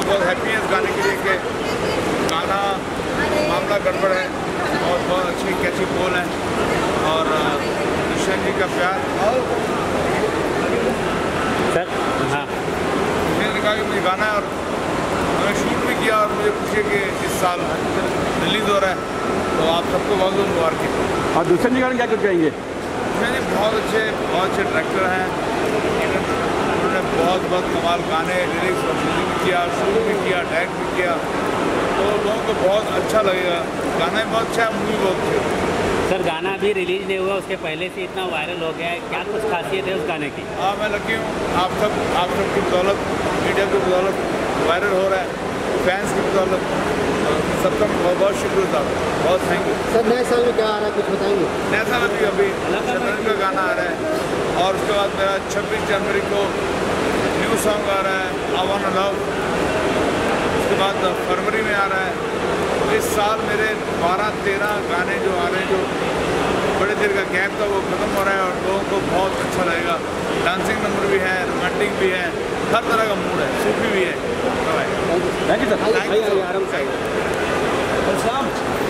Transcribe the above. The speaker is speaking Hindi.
बहुत हैप्पी हैं इस गाने के लिए कि गाना मामला गड़बड़ है और बहुत अच्छी कैची बोल है और दुष्यंत जी का प्यार। सर हाँ, मैंने कहा कि मुझे गाना है और मैंने शूट भी किया और मुझे पूछे कि इस साल रिलीज़ हो रहा है, तो आप सबको बहुत बहुत मुबारक। और दुष्यंत जी गाने क्या कुछ कहेंगे? दुष्यंत जी बहुत अच्छे डायरेक्टर हैं, उन्होंने बहुत कमाल गाने लिरिक्स और म्यूजिक भी किया, शूट भी किया, डायरेक्ट भी किया, तो लोगों को बहुत अच्छा लगेगा। गाना भी बहुत अच्छा है, मूवी बहुत अच्छी है। सर गाना अभी रिलीज नहीं हुआ, उसके पहले से इतना वायरल हो गया है, क्या कुछ खासियत है उस गाने की? हाँ, मैं लकी हूँ, आप सब की बदौलत, मीडिया की बदौलत वायरल हो रहा है, फैंस की बदौलत, सबका बहुत बहुत शुक्रिया, बहुत थैंक यू। सर नए साल में क्या आ रहा है कुछ बताएंगे? नया साल अभी शतरंज का गाना आ रहा है और उसके बाद मेरा 26 जनवरी को न्यू सॉन्ग आ रहा है आई वांट लव, उसके बाद फरवरी में आ रहा है। तो इस साल मेरे 12-13 गाने जो आ रहे हैं, जो बड़े देर का गैप था वो ख़त्म हो रहा है और लोगों को बहुत अच्छा लगेगा। डांसिंग नंबर भी है, रोमांटिक भी है, हर तरह का मूड है, सूफी भी है। Thank you sir. आराम से।